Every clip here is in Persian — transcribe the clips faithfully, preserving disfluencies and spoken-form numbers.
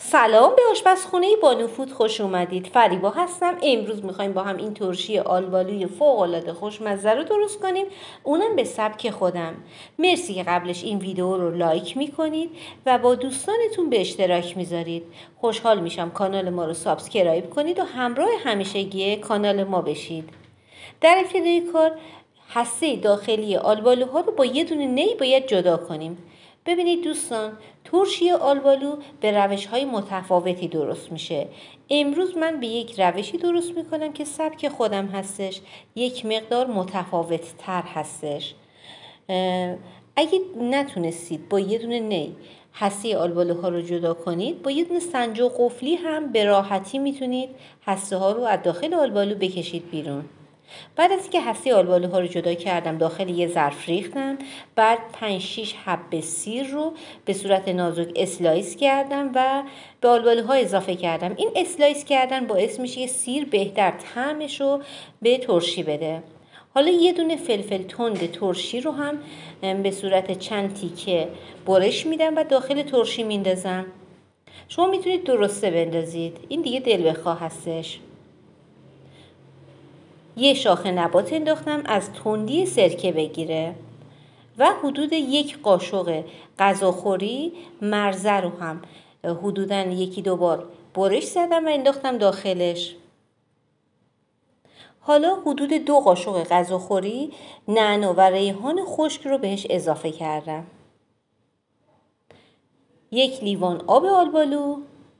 سلام، به آشپزخونه بانوفود خوش اومدید. فریبا هستم. امروز میخوایم با هم این ترشی آلبالوی فوق‌العاده خوشمزه رو درست کنیم، اونم به سبک خودم. مرسی که قبلش این ویدیو رو لایک میکنید و با دوستانتون به اشتراک میذارید. خوشحال میشم کانال ما رو سابسکرایب کنید و همراه همیشگی کانال ما بشید. در ابتدای کار هسته داخلی آلبالوها رو با یه دونه نی باید جدا کنیم. ببینید دوستان، ترشی آلبالو به روش‌های متفاوتی درست میشه. امروز من به یک روشی درست میکنم که سبک خودم هستش، یک مقدار متفاوت تر هستش. اگه نتونستید با یه دونه نی هسته آلبالوها رو جدا کنید، با یه دونه سنجاق قفلی هم به راحتی میتونید هسته ها رو از داخل آلبالو بکشید بیرون. بعد از اینکه هسته آلبالوها رو جدا کردم، داخل یه ظرف ریختم. بعد پنج شش حبه سیر رو به صورت نازک اسلایس کردم و به آلبالوها اضافه کردم. این اسلایس کردن باعث میشه که سیر بهتر طعمش رو به ترشی بده. حالا یه دونه فلفل تند ترشی رو هم به صورت چند تیکه برش میدم و داخل ترشی میندازم. شما میتونید درسته بندازید، این دیگه دل بخواه هستش. یه شاخه نبات انداختم از تندی سرکه بگیره و حدود یک قاشق غذاخوری مرزه رو هم حدوداً یکی دو بار برش زدم و انداختم داخلش. حالا حدود دو قاشق غذاخوری نعنا و ریحان خشک رو بهش اضافه کردم. یک لیوان آب آلبالو،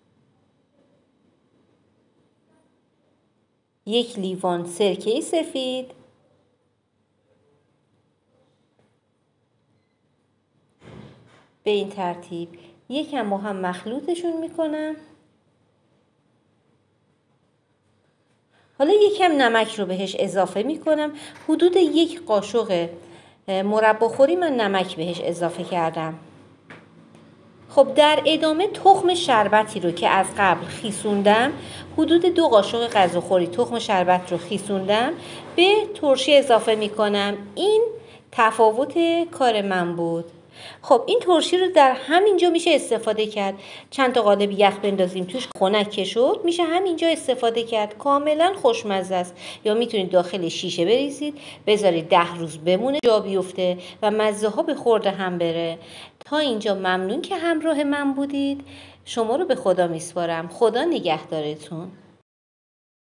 یک لیوان سرکه سفید، به این ترتیب یکم با هم مخلوطشون میکنم. حالا یکم نمک رو بهش اضافه میکنم. حدود یک قاشق مرباخوری من نمک بهش اضافه کردم. خب در ادامه تخم شربتی رو که از قبل خیسوندم، حدود دو قاشق غذاخوری تخم شربت رو خیسوندم به ترشی اضافه میکنم. این تفاوت کار من بود. خب این ترشی رو در همینجا میشه استفاده کرد. چند تا قالب یخ بندازیم توش، خنک که شد میشه همینجا استفاده کرد. کاملا خوشمزه است. یا میتونید داخل شیشه بریزید، بذارید ده روز بمونه جا بیفته و مزه ها به خورده هم بره. تا اینجا ممنون که همراه من بودید. شما رو به خدا میسپارم. خدا نگهدارتون.